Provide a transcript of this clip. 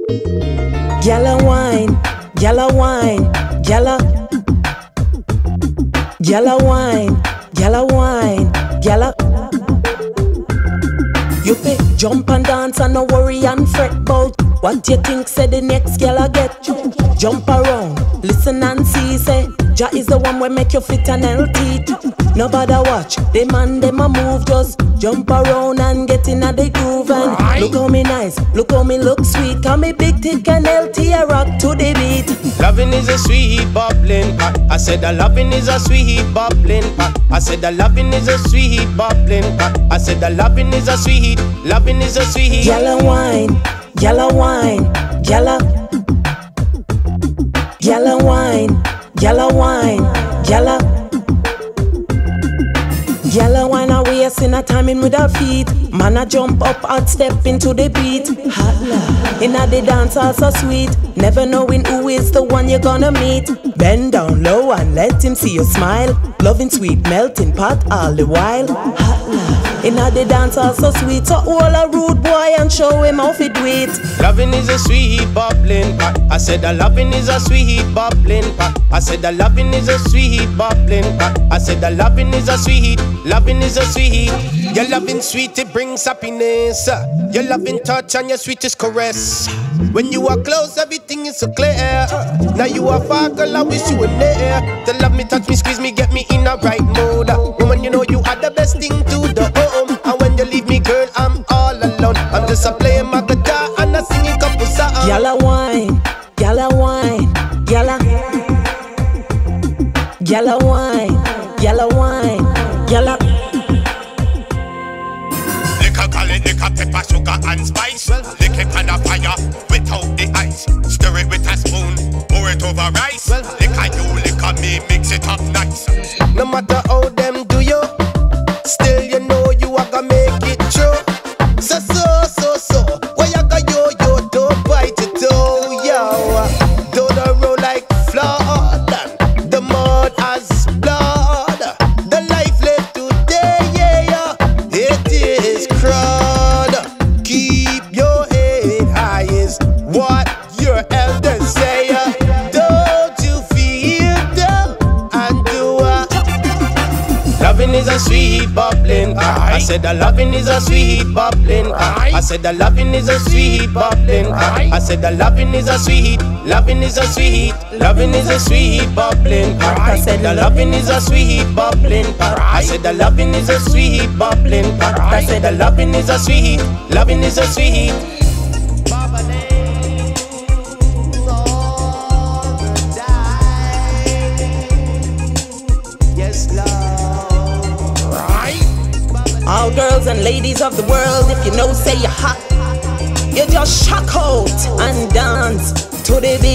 Gyal a wine, gyal a wine, gyal a wine, gyal a wine, gyal a. You pick, jump and dance and no worry and fret bout what you think say the next gyal a get. Jump around, listen and see say Jah is the one where make you fit and healthy. Nobody watch, the man them a move, just jump around and get in a the groove and look how me nice, look how me look sweet. Cause me big, thick and healthy, I rock to the beat. Loving is a sweet bubbling pot. I said the loving is a sweet bubbling pot. I said the loving is a sweet bubbling pot. I said the loving is a sweet, loving is a sweet. Gyal a wine, gyal a wine, gyal a wine, gyal a wine, gyal a. Gyal a wine a waist in a timing with her feet. Man a jump up and step into the beat. Holla, inna the dance all so sweet. Never knowing who is the one you're gonna meet. Bend down low and let him see you smile. Loving sweet melting pot all the while. Holla, inna the dance all so sweet. So hold a rude boy and show him how to do it. Loving is a sweet bubbling pot. I said the loving is a sweet bubbling pot. I said the loving is a sweet bubbling pot. I said the loving is a sweet, loving is a sweet. Your loving sweet, it brings happiness. Your loving touch and your sweetest caress. When you are close, everything is so clear. Now you are far, girl, I wish you were there. To love me, touch me, squeeze me, get me in the right mood. Woman, you know you are the best thing to the home. And when you leave me, girl, I'm all alone. I'm just a playing my guitar and I sing a couple songs. Gyal a wine, gyal a wine, gyal a wine, gyal a wine, gyal a. Lick up pepper, sugar and spice. Lick it on the fire without the ice. Stir it with a spoon, pour it over rice. Lick a you, lick a me, mix it up nice. No matter how them do you, still you know you are gonna make it true. So, why you got yo, don't bite it, oh, yo. Don't roll like flood, the mud has blood. The life lived today, yeah, it is crud. Keep your head high is what your elders say. Don't you feel down and do loving is a sweet bubbling pot. I said the loving is a sweet bubbling pot. I said the loving is a sweet bubbling pot. I said the loving is a sweet, loving is a sweet, loving is a sweet bubbling pot. I said the loving is a sweet bubbling pot. I said the loving is a sweet bubbling pot. I said the loving is a sweet, loving is a sweet. All girls and ladies of the world, if you know say you're hot, you just shock out and dance to the beat.